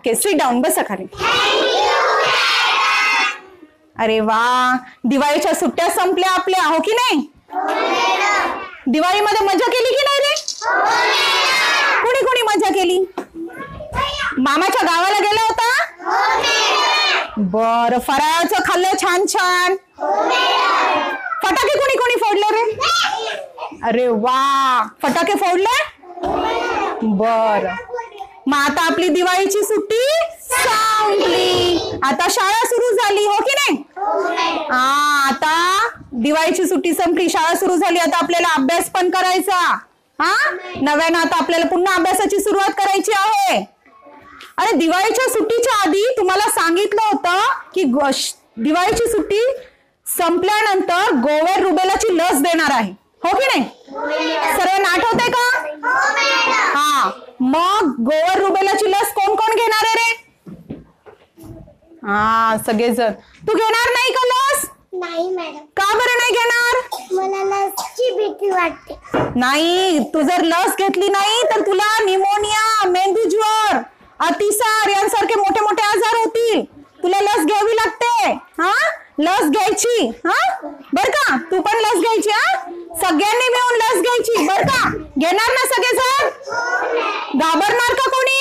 Okay sit down, बसा खाली. अरे वा, दिवाळीच्या सुट्ट्या संपल्या आपल्या, हो की नाही? दिवाळीमध्ये मजा केली की नाही रे? कुणी कुणी मजा केली? मामाच्या गावाला गेला होता? बर, फराळाचं खाल्लं छान छान? फटाके कुणी कुणी फोडले रे? अरे वा, फटाके फोडले? बर, मग आता आपली दिवाळीची सुट्टी संपली, आता शाळा सुरू झाली, हो की नाही? आता दिवाळीची सुट्टी संपली, शाळा सुरू झाली, आता आपल्याला अभ्यास पण करायचा. नव्यानं आता आपल्याला पुन्हा अभ्यासाची सुरुवात करायची आहे. अरे दिवाळीच्या सुट्टीच्या आधी तुम्हाला सांगितलं होतं की दिवाळीची सुट्टी संपल्यानंतर गोवर रुबेलाची लस देणार आहे, हो की नाही? सर्वांना आठवतंय का? हा, मग गोवर रुबेलाची लस कोण कोण घेणार आहे रे? हा, सगळेजण. तू घेणार नाही का लस? नाही मॅडम. का बरं नाही घेणार? मला लसची भीती वाटते. नाही, तू जर लस घेतली नाही तर तुला निमोनिया, मेंदूज्वर, अतिसार यांसारखे मोठे मोठे आजार होतील. तुला लस घ्यावी लागते. हा, लस घ्यायची. हा, बर का? तू पण लस घ्यायची. हा, सगळ्यांनी मिळून लस घ्यायची, बर का? घेणार ना सगळेजण? घाबरणार का कोणी?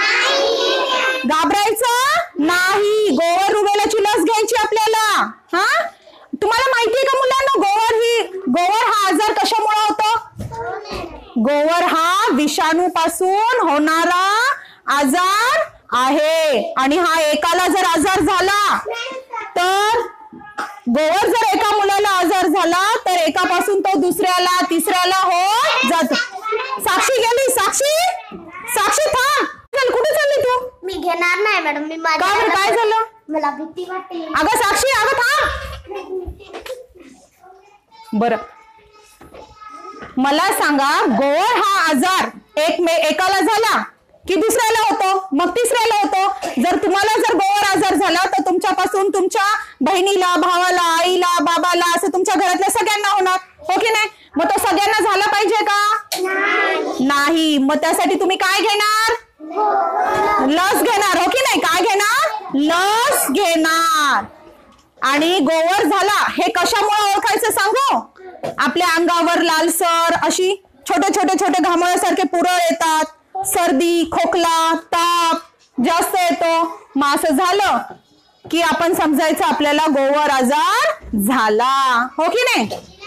घाबरायचं नाही. गोवर रुबेलाची लस घ्यायची आपल्याला. हा, तुम्हाला माहितीये का मुलांना, गोवर हा आजार कशामुळे होतो? गोवर हा विषाणू पासून होणारा आजार आहे, आणि हा एकाला जर आजार झाला तर गोवर जर एका मुलाला आजार झाला तर एकापासून तो दुसऱ्याला, तिसऱ्याला हो जातो. साक्षी गेली. साक्षी थांब. चल, कुठे चालली तू? मी घेणार नाही मॅडम. मी काय झालं? मला भीती वाटते. अगं साक्षी, अगं थांब. बर, मला सांगा, गोवर हा आजार एकाला झाला की दुसऱ्याला होतो, मग तिसऱ्याला होतो. जर तुम्हाला गोवर आजार झाला तर तुमच्यापासून तुमच्या बहिणीला, भावाला, आईला, बाबाला, असं तुमच्या घरातल्या सगळ्यांना होणार, हो की नाही? मग तो सगळ्यांना झाला पाहिजे का? नाही. मग त्यासाठी तुम्ही काय घेणार? लस घेणार, हो की नाही? काय घेणार? लस घेणार. आणि गोवर झाला हे कशामुळे ओळखायचं सांगू? आपल्या अंगावर लालसर अशी छोटे घामोळ्यासारखे पुरळ येतात, सर्दी, खोकला, ताप जास्त येतो. मग असं झालं की आपण समजायचं आपल्याला गोवर आजार झाला, हो की नाही?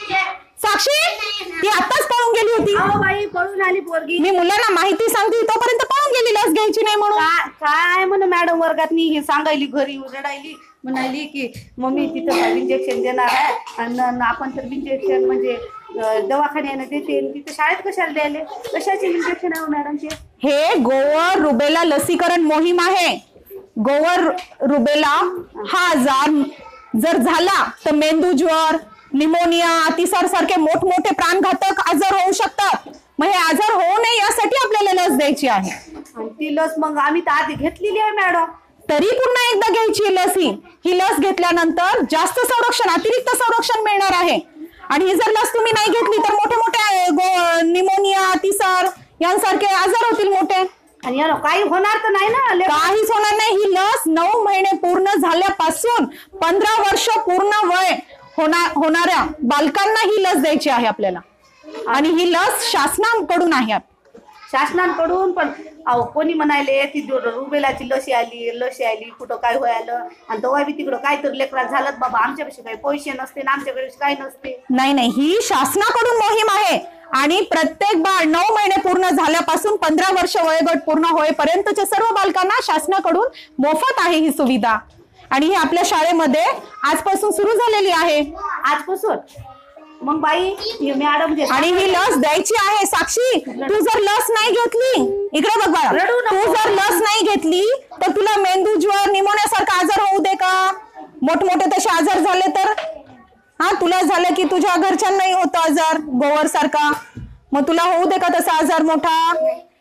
साक्षी, ती आताच पळून गेली होती. बाई, पळून आली पोरगी. मी मुलांना माहिती सांगते तोपर्यंत पळून गेली लस घ्यायची नाही म्हणून. काय म्हण मॅडम वर्गात हे सांगायली, घरी रडायली, म्हणाली की मम्मी तिथं इंजेक्शन देणार आहे, आणि आपण तर इंजेक्शन म्हणजे दवाखान्याने देते, तिथं शाळेत कशाला द्यायले? कशाचे इंजेक्शन आहे मॅडम ते? हे गोवर रुबेला लसीकरण मोहीम आहे. गोवर रुबेला हा आजार जर झाला तर मेंदूज्वर, निमोनिया, अतिसार सारखे मोठमोठे प्राणघातक आजार होऊ शकतात. मग हे आजार होऊ नये यासाठी आपल्याला लस द्यायची आहे. आणि ती लस मग आम्ही तर आधी घेतलेली आहे मॅडम. तरी पुन्हा एकदा घ्यायची लस. ही लस घेतल्यानंतर जास्त संरक्षण, अतिरिक्त संरक्षण मिळणार आहे. आणि ही जर लस तुम्ही नाही घेतली तर मोठे मोठे निमोनिया, अतिसार यांसारखे आजार होतील मोठे. आणि याला काही होणार तर नाही ना? काहीच होणार नाही. ही लस 9 महिने पूर्ण झाल्यापासून 15 वर्ष पूर्ण वय होणाऱ्या बालकांना ही लस द्यायची आहे आपल्याला. आणि ही लस शासनाकडून आहे. शासनाकडून पण कोणी म्हणाले ती रुबेलाची लसी आली कुठं काय व्हायला, आणि तेव्हा बी तिकडं काय तर लेकरात झालं बाबा, आमच्यापेक्षा काही पैसे नसते ना, आमच्याकडे काही नसते. नाही, ही शासनाकडून मोहीम आहे. आणि प्रत्येक बाळ 9 महिने पूर्ण झाल्यापासून 15 वर्ष वयोगट पूर्ण होईपर्यंतच्या सर्व बालकांना शासनाकडून मोफत आहे ही सुविधा. आणि ही आपल्या शाळेमध्ये आजपासून सुरू झालेली आहे. आजपासून मग बाई मॅडम, आणि ही लस द्यायची आहे. साक्षी, तू जर लस नाही घेतली, इकडे बघ बाळा, तू जर लस नाही घेतली तर तुला मेंदूज्वर, निमोनिया सारखा आजार होऊ दे का? मोठमोठे तसे आजार झाले तर? हा, तुला झालं की तुझ्या घरच्यांनाही होतो आजार गोवर सारखा, मग तुला होऊ दे का तसा आजार मोठा?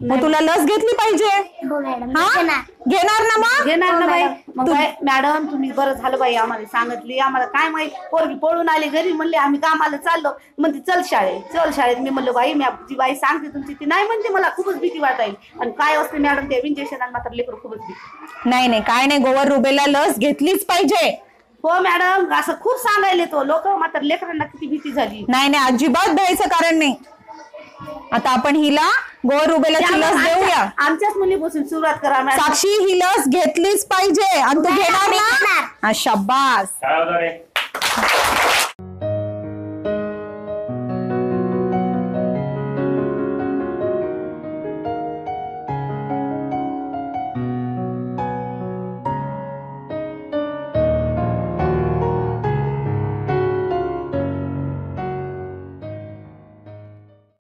मग तुला लस घेतली पाहिजे. हो मॅडम हा घेणार ना मग. घेणार ना बाई. मॅडम. मग बाई मॅडम तुम्ही बरं झालं बाई आम्हाला सांगितली. आम्हाला काय माहित पोरगी पळून आली घरी म्हणले आम्ही कामाला चाललो म्हणते चल शाळेत मी म्हणलं बाई मी जी बाई सांगते तुमची ती नाही म्हणते मला खूपच भीती वाटायला. आणि काय असते मॅडम ते इंजेक्शन आणि मात्र लेकरं खूपच भीती. नाही काय नाही गोवर रुबेला लस घेतलीच पाहिजे. हो मॅडम असं खूप सांगायले तो लोक मात्र लेकरांना किती भीती झाली. नाही अजिबात द्यायचं कारण नाही. आता आपण हिला गोवर रुबेलाची लस देऊया. आमच्याच मुलीपासून सुरुवात करा मॅडम. साक्षी ही लस घेतलीच पाहिजे आणि तू घेणार ना. शाबास. काय होणार आहे